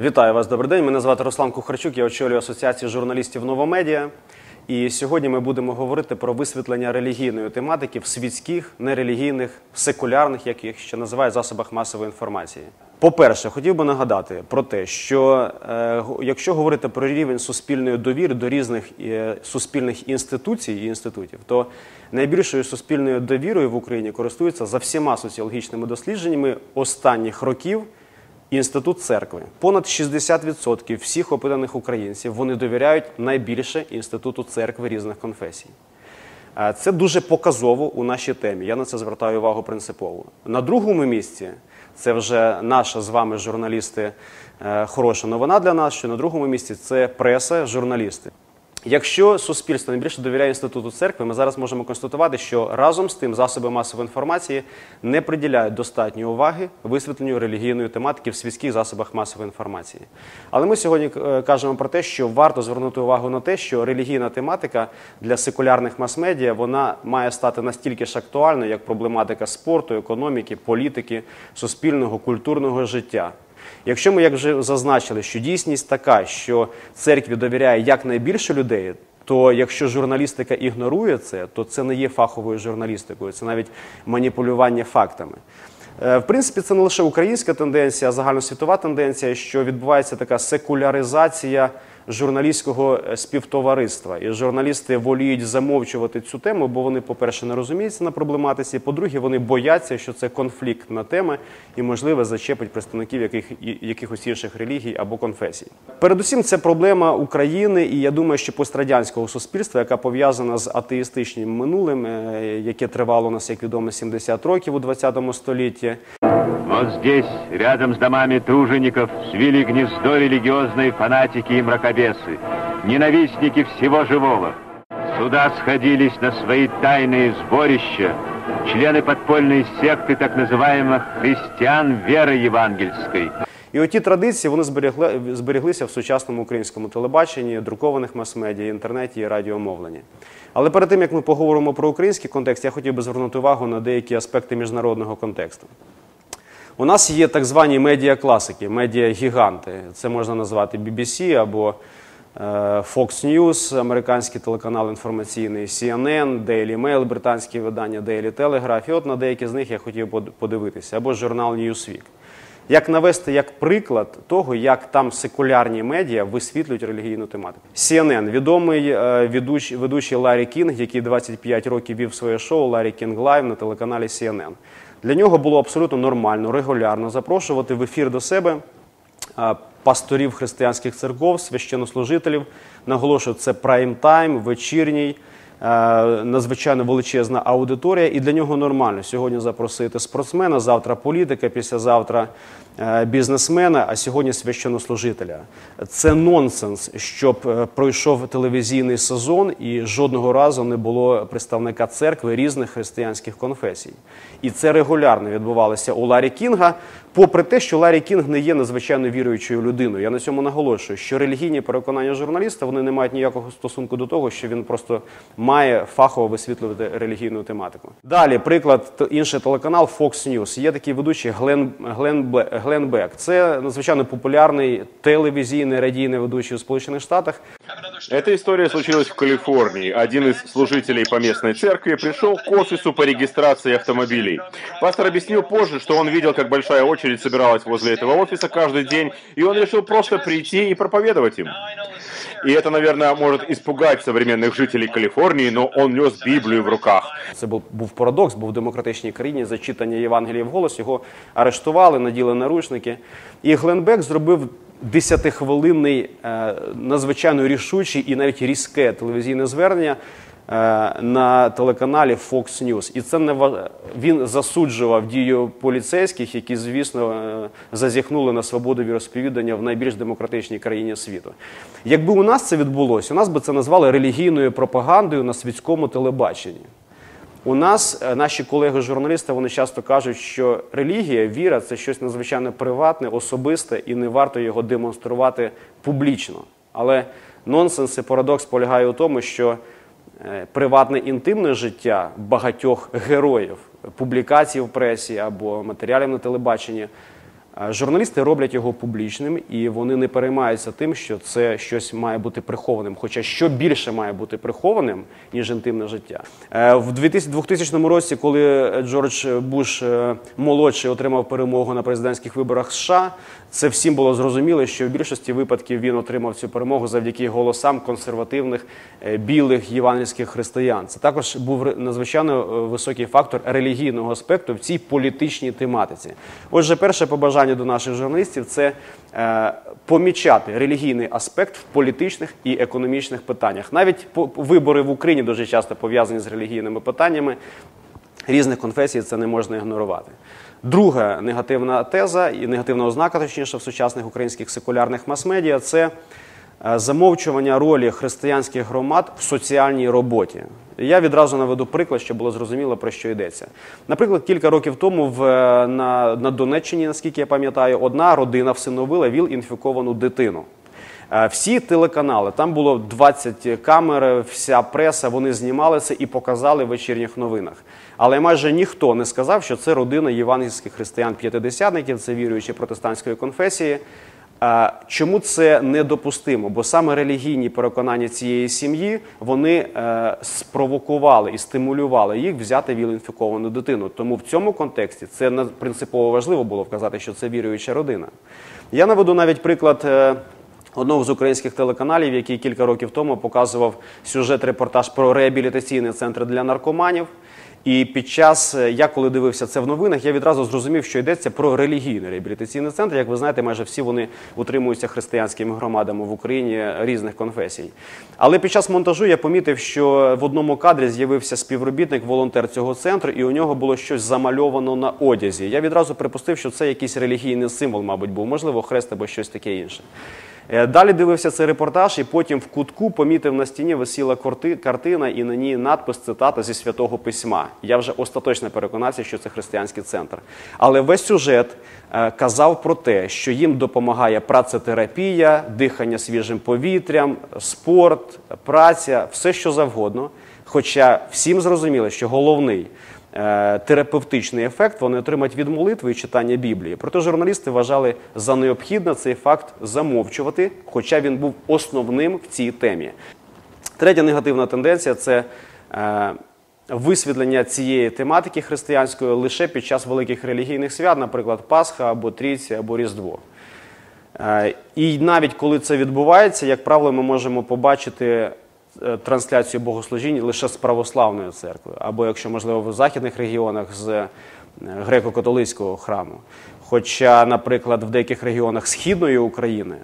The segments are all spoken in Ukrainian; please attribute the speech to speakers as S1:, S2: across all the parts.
S1: Вітаю вас, добрий день. Мене звати Руслан Кухарчук, я очолюю Асоціацію журналістів «Новомедіа». І сьогодні ми будемо говорити про висвітлення релігійної тематики в світських, нерелігійних, секулярних, як їх ще називають, засобах масової інформації. По-перше, хотів би нагадати про те, що якщо говорити про рівень суспільної довіри до різних суспільних інституцій і інститутів, то найбільшою суспільною довірою в Україні користується за всіма соціологічними дослідженнями останніх років Інститут церкви. Понад 60% всіх опитаних українців вони довіряють найбільше Інституту церкви різних конфесій. Це дуже показово у нашій темі, я на це звертаю увагу принципово. На другому місці, це вже наша з вами, журналісти, хороша новина для нас, що на другому місці це преса, журналісти. Якщо суспільство найбільше довіряє Інституту церкви, ми зараз можемо констатувати, що разом з тим засоби масової інформації не приділяють достатньої уваги висвітленню релігійної тематики в світських засобах масової інформації. Але ми сьогодні кажемо про те, що варто звернути увагу на те, що релігійна тематика для секулярних мас-медіа, вона має стати настільки ж актуальною, як проблематика спорту, економіки, політики, суспільного, культурного життя. Якщо ми, як вже зазначили, що дійсність така, що церкві довіряє якнайбільше людей, то якщо журналістика ігнорує це, то це не є фаховою журналістикою, це навіть маніпулювання фактами. В принципі, це не лише українська тенденція, а загальносвітова тенденція, що відбувається така секуляризація журналістського співтовариства. І журналісти воліють замовчувати цю тему, бо вони, по-перше, не розуміються на проблематиці, по-друге, вони бояться, що це конфліктна тема і, можливо, зачепить представників якихось інших релігій або конфесій. Передусім, це проблема України і, я думаю, що пострадянського суспільства, яка пов'язана з атеїстичним минулим, яке тривало у нас, як відомо, 70 років у 20 столітті.
S2: Вот здесь, рядом с домами тружеников, свили гнездо религиозные фанатики и мракобесы, ненавистники всего живого. Сюда сходились на свои тайные сборища члены подпольной секты так называемых христиан веры евангельской.
S1: І оті традиції, вони збереглися в сучасному українському телебаченні, друкованих мас-медіа, інтернеті і радіомовленні. Але перед тим, як ми поговоримо про український контекст, я хотів би звернути увагу на деякі аспекти міжнародного контексту. У нас є так звані медіа-класики, медіа-гіганти. Це можна назвати BBC або Fox News, американський телеканал інформаційний, CNN, Daily Mail, британське видання, Daily Telegraph. І от на деякі з них я хотів подивитися. Або журнал Newsweek. Як навести як приклад того, як там секулярні медіа висвітлюють релігійну тематику. CNN, відомий ведучий Ларі Кінг, який 25 років вів своє шоу Ларі Кінг Лайв на телеканалі CNN. Для нього було абсолютно нормально, регулярно запрошувати в ефір до себе пасторів християнських церков, священнослужителів. Наголошую, це прайм-тайм, вечірній, надзвичайно величезна аудиторія, і для нього нормально сьогодні запросити спортсмена, завтра політика, післязавтра бізнесмена, а сьогодні священнослужителя. Це нонсенс, щоб пройшов телевізійний сезон і жодного разу не було представника церкви різних християнських конфесій. І це регулярно відбувалося у Ларі Кінга, попри те, що Ларі Кінг не є надзвичайно віруючою людиною. Я на цьому наголошую, що релігійні переконання журналіста, вони не мають ніякого стосунку до того, що він просто має фахово висвітлювати релігійну тематику. Далі, приклад, інший телеканал Fox News. Є такий ведучий Глен Бек. Це надзвичайно популярний телевізійний радійний ведучий у Сполучених Штатах.
S3: Эта история случилась в Калифорнии. Один из служителей поместной церкви пришел к офису по регистрации автомобилей. Пастор объяснил позже, что он видел, как большая очередь собиралась возле этого офиса каждый день, и он решил просто прийти и проповедовать им. И это, наверное, может испугать современных жителей Калифорнии, но он нес Библию в руках.
S1: Це був парадокс, був в демократичній країні, за читання Євангелія вголос, його арештували, наділи наручники. І Глен Бек зробив 10-хвилинний, надзвичайно рішучий і навіть різке телевізійне звернення на телеканалі Fox News. І це він засуджував дію поліцейських, які, звісно, зазіхнули на свободу віросповідання в найбільш демократичній країні світу. Якби у нас це відбулося, у нас би це назвали релігійною пропагандою на світському телебаченні. У нас, наші колеги-журналісти, вони часто кажуть, що релігія, віра – це щось надзвичайно приватне, особисте, і не варто його демонструвати публічно. Але нонсенс і парадокс полягає у тому, що приватне інтимне життя багатьох героїв, публікацій в пресі або матеріалів на телебаченні, Журналісти роблять його публічним, і вони не переймаються тим, що це щось має бути прихованим. Хоча що більше має бути прихованим, ніж інтимне життя. В 2000 році, коли Джордж Буш молодший отримав перемогу на президентських виборах США, це всім було зрозуміло, що в більшості випадків він отримав цю перемогу завдяки голосам консервативних білих євангельських християн. Це також був надзвичайно високий фактор релігійного аспекту в цій політичній тематиці. Отже, перше побажання до наших журналістів – це помічати релігійний аспект в політичних і економічних питаннях. Навіть вибори в Україні дуже часто пов'язані з релігійними питаннями різних конфесій, це не можна ігнорувати. Друга негативна теза і негативна ознака, точніше, в сучасних українських секулярних мас-медіа – це замовчування ролі християнських громад в соціальній роботі. Я відразу наведу приклад, щоб було зрозуміло, про що йдеться. Наприклад, кілька років тому на Донеччині, наскільки я пам'ятаю, одна родина всиновила ВІЛ-інфіковану дитину. Всі телеканали, там було 20 камер, вся преса, вони знімали це і показали в вечірніх новинах. Але майже ніхто не сказав, що це родина євангельських християн-п'ятидесятників, це віруючі протестантської конфесії. Чому це недопустимо? Бо саме релігійні переконання цієї сім'ї, вони спровокували і стимулювали їх взяти ВІЛ-інфіковану дитину. Тому в цьому контексті це принципово важливо було вказати, що це віруюча родина. Я наведу навіть приклад одного з українських телеканалів, який кілька років тому показував сюжет-репортаж про реабілітаційний центр для наркоманів. І під час, я коли дивився це в новинах, я відразу зрозумів, що йдеться про релігійний реабілітаційний центр. Як ви знаєте, майже всі вони утримуються християнськими громадами в Україні різних конфесій. Але під час монтажу я помітив, що в одному кадрі з'явився співробітник, волонтер цього центру, і у нього було щось замальовано на одязі. Я відразу припустив, що це якийсь релігійний символ, мабуть, був, можливо, хрест або щось таке інше. Далі дивився цей репортаж і потім в кутку помітив, на стіні висіла картина і на ній надпис, цитата зі Святого Письма. Я вже остаточно переконався, що це християнський центр. Але весь сюжет казав про те, що їм допомагає працетерапія, дихання свіжим повітрям, спорт, праця, все що завгодно. Хоча всім зрозуміло, що головний терапевтичний ефект вони отримають від молитви і читання Біблії. Проте журналісти вважали за необхідне цей факт замовчувати, хоча він був основним в цій темі. Третя негативна тенденція – це висвітлення цієї тематики християнської лише під час великих релігійних свят, наприклад, Пасха, або Трійця, або Різдво. І навіть коли це відбувається, як правило, ми можемо побачити трансляцію богослужінь лише з православної церкви, або, якщо можливо, в західних регіонах з греко-католицького храму. Хоча, наприклад, в деяких регіонах Східної України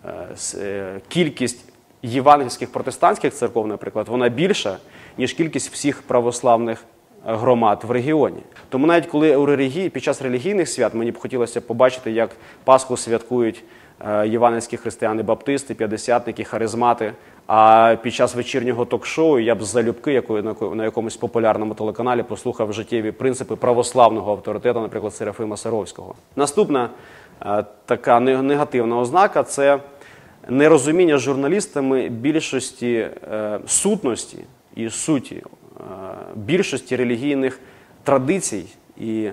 S1: кількість євангельських протестантських церков, наприклад, вона більша, ніж кількість всіх православних громад в регіоні. Тому навіть коли під час релігійних свят мені б хотілося побачити, як Пасху святкують євангельські християни-баптисти, п'ятдесятники, харизмати, а під час вечірнього ток-шоу я б залюбки на якомусь популярному телеканалі послухав життєві принципи православного авторитету, наприклад, Серафима Саровського. Наступна така негативна ознака – це нерозуміння журналістами більшості сутності і суті, більшості релігійних традицій і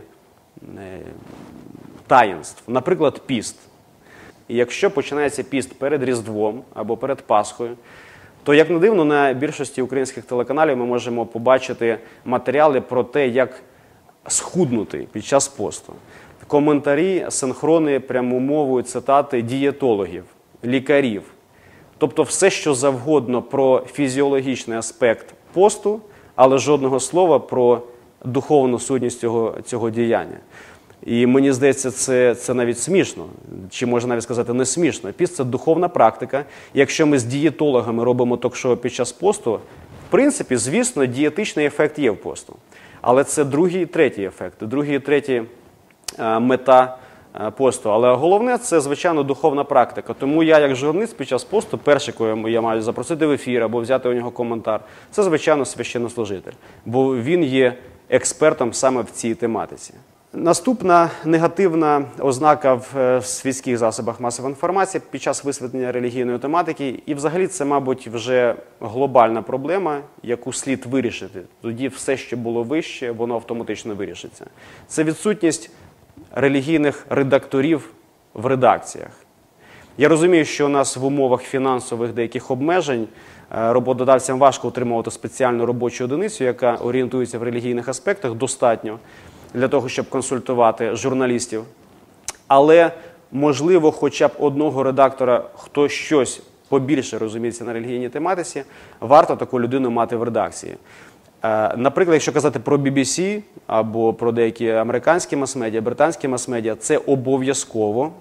S1: таїнств. Наприклад, піст. І якщо починається піст перед Різдвом або перед Пасхою, то, як не дивно, на більшості українських телеканалів ми можемо побачити матеріали про те, як схуднути під час посту. Коментарі, синхрони, пряму мовою, цитати дієтологів, лікарів. Тобто все, що завгодно про фізіологічний аспект посту, але жодного слова про духовну сутність цього діяння. І мені здається, це навіть смішно, чи можна навіть сказати не смішно. Піст – це духовна практика. Якщо ми з дієтологами робимо ток-шоу під час посту, в принципі, звісно, дієтичний ефект є в посту. Але це другий і третій ефект, другий і третій мета посту. Але головне – це, звичайно, духовна практика. Тому я, як журналіст, під час посту, перше, кого я маю запросити в ефір або взяти у нього коментар, це, звичайно, священнослужитель. Бо він є експертом саме в цій тематиці. Наступна негативна ознака в світських засобах масової інформації під час висвітлення релігійної тематики, і взагалі це, мабуть, вже глобальна проблема, яку слід вирішити. Тоді все, що було вище, воно автоматично вирішиться. Це відсутність релігійних редакторів в редакціях. Я розумію, що у нас в умовах фінансових деяких обмежень роботодавцям важко отримувати спеціальну робочу одиницю, яка орієнтується в релігійних аспектах, достатньо для того, щоб консультувати журналістів. Але, можливо, хоча б одного редактора, хто щось побільше розуміється на релігійній тематиці, варто таку людину мати в редакції. Наприклад, якщо казати про BBC або про деякі американські мас-медіа, британські мас-медіа, це обов'язково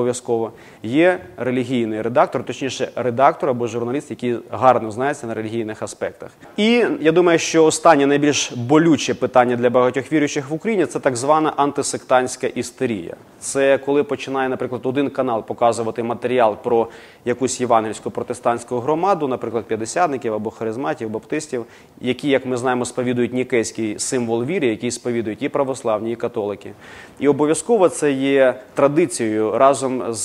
S1: є релігійний редактор, точніше редактор або журналіст, який гарно знається на релігійних аспектах. І я думаю, що останнє найбільш болюче питання для багатьох віруючих в Україні – це так звана антисектантська істерія. Це коли починає, наприклад, один канал показувати матеріал про якусь євангельську протестантську громаду, наприклад, п'ятдесятників або харизматів, баптистів, які, як ми знаємо, сповідують нікейський символ віри, який сповідують і православні, і католики. І обов'язково це є традицією разом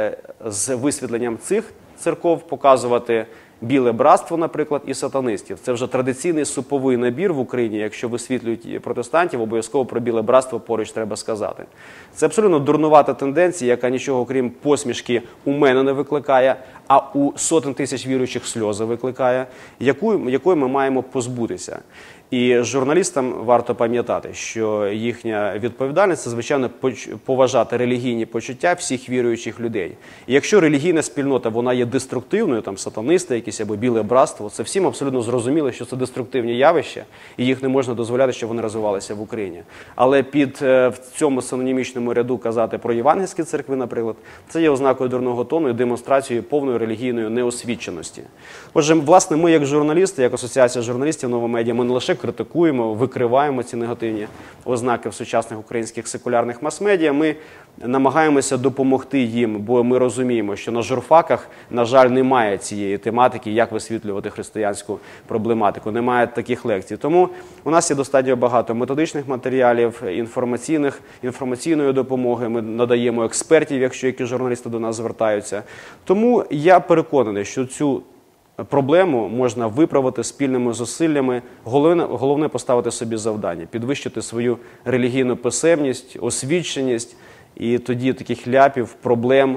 S1: з висвітленням цих церков показувати біле братство, наприклад, і сатанистів. Це вже традиційний суповий набір в Україні. Якщо висвітлюють протестантів, обов'язково про біле братство поруч треба сказати. Це абсолютно дурнувата тенденція, яка нічого, крім посмішки, у мене не викликає, а у сотень тисяч віруючих сльози викликає, якої ми маємо позбутися. І журналістам варто пам'ятати, що їхня відповідальність – це, звичайно, поважати релігійні почуття всіх віруючих людей. І якщо релігійна спільнота, вона є деструктивною, там сатанисти якісь або біле братство, це всім абсолютно зрозуміло, що це деструктивні явища, і їх не можна дозволяти, щоб вони розвивалися в Україні. Але в цьому синонімічному ряду казати про євангельські церкви, наприклад, це є ознакою дурного тону і демонстрацією повної релігійної неосвіченості. Отже, власне, ми як журналісти, як Асоціація журналістів «Новомедіа», ми не лише критикуємо, викриваємо ці негативні ознаки в сучасних українських секулярних мас-медіа, ми намагаємося допомогти їм, бо ми розуміємо, що на журфаках, на жаль, немає цієї тематики, як висвітлювати християнську проблематику, немає таких лекцій. Тому у нас є достатньо багато методичних матеріалів, інформаційної допомоги, ми надаємо експертів, якщо які журналісти до нас звертаються. Тому я переконаний, що цю проблему можна виправити спільними зусиллями. Головне поставити собі завдання, підвищити свою релігійну писемність, освіченість, і тоді таких ляпів, проблем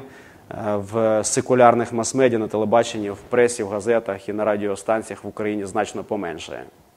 S1: в секулярних мас-медіа, на телебаченні, в пресі, в газетах і на радіостанціях в Україні значно поменшає.